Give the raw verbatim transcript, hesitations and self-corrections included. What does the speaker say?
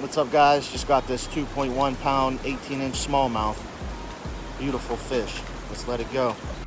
What's up, guys? Just got this two point one pound eighteen inch smallmouth. Beautiful fish. Let's let it go.